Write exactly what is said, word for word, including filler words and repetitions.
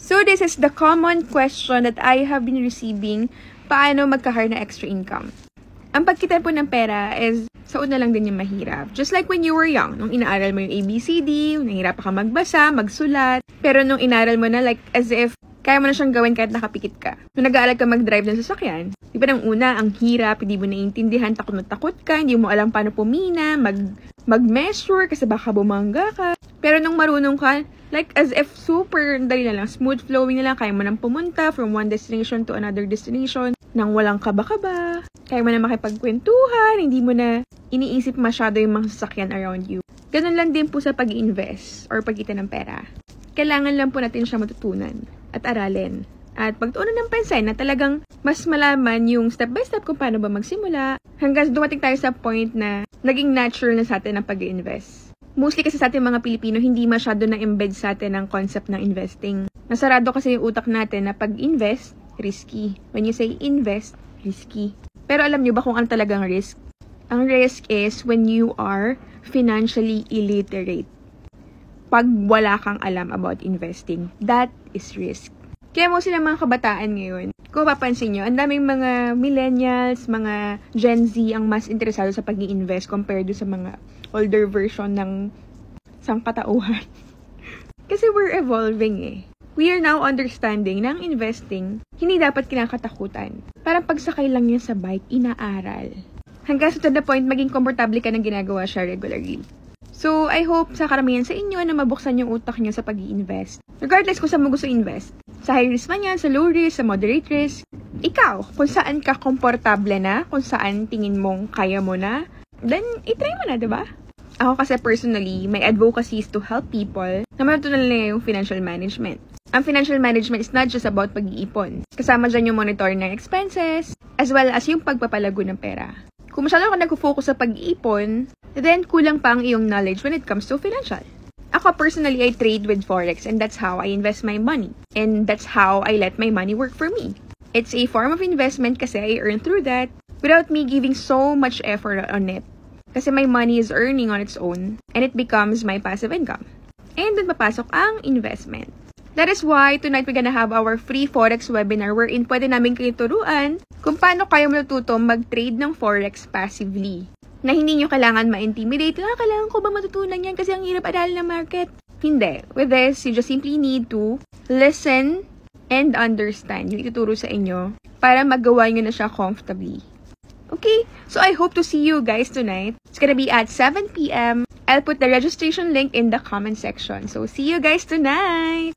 So this is the common question that I have been receiving, paano magkakaroon ng extra income? Ang pagkita po ng pera is, sa una lang din yung mahirap. Just like when you were young, nung inaaral mo yung A B C D, nahihirap ka magbasa, magsulat, pero nung inaaral mo na like as if kaya mo na siyang gawin kahit nakapikit ka. Nung nag-aaral ka mag-drive ng sasakyan, di ba nang una, ang hirap, hindi mo naiintindihan, takot na takot ka, hindi mo alam paano pumina, mag, mag-measure, kasi baka bumangga ka. Pero nung marunong ka, like as if super dali na lang, smooth flowing na lang, kaya mo nang pumunta from one destination to another destination, nang walang kaba-kaba, kaya mo na makipagkwentuhan, hindi mo na iniisip masyado yung mga sasakyan around you. Ganun lang din po sa pag-invest or pagkita ng pera. Kailangan lang po natin siya matutunan at aralin. At pagtuunan ng pansin na talagang mas malaman yung step by step kung paano ba magsimula hanggang dumating tayo sa point na naging natural na sa atin ang pag-invest. Mostly kasi sa ating mga Pilipino, hindi masyado na-embed sa atin ang concept ng investing. Nasarado kasi yung utak natin na pag-invest, risky. When you say invest, risky. Pero alam nyo ba kung ano talagang risk? Ang risk is when you are financially illiterate. Pag wala kang alam about investing, that is risk. Kaya mo sila mga kabataan ngayon, kung papansin nyo, ang daming mga millennials, mga Gen Z ang mas interesado sa pag-i-invest compared sa mga older version ng sangkatauhan. Kasi we're evolving eh. We are now understanding na ang investing, hindi dapat kinakatakutan. Parang pagsakay lang yan sa bike, inaaral. Hanggang sa to the point, maging komportable ka ng ginagawa siya regularly. So, I hope sa karamihan sa inyo na mabuksan yung utak nyo sa pag-i-invest. Regardless kung saan mo gusto invest. Sa high risk man yan, sa low risk, sa moderate risk. Ikaw, kung saan ka komportable na, kung saan tingin mong kaya mo na, then itry mo na, diba? Ako kasi personally, my advocacy is to help people na matutunan nila yung financial management. Ang financial management is not just about pag-iipon. Kasama dyan yung monitoring ng expenses, as well as yung pagpapalago ng pera. Kung masyado ka nag-focus sa pag-iipon, then kulang pa ang iyong knowledge when it comes to financial. Ako personally, I trade with Forex and that's how I invest my money. And that's how I let my money work for me. It's a form of investment kasi I earn through that without me giving so much effort on it. Kasi my money is earning on its own and it becomes my passive income. And dun papasok ang investment. That is why tonight we're gonna have our free Forex webinar wherein pwede namin kayo turuan kung paano kayo matututo mag-trade ng Forex passively. Na hindi nyo kailangan ma-intimidate. Ah, kailangan ko ba matutunan yan kasi ang hirap aralin ng market? Hindi. With this, you just simply need to listen and understand yung ituturo sa inyo para magawa nyo na siya comfortably. Okay? So I hope to see you guys tonight. It's gonna be at seven p m I'll put the registration link in the comment section. So see you guys tonight!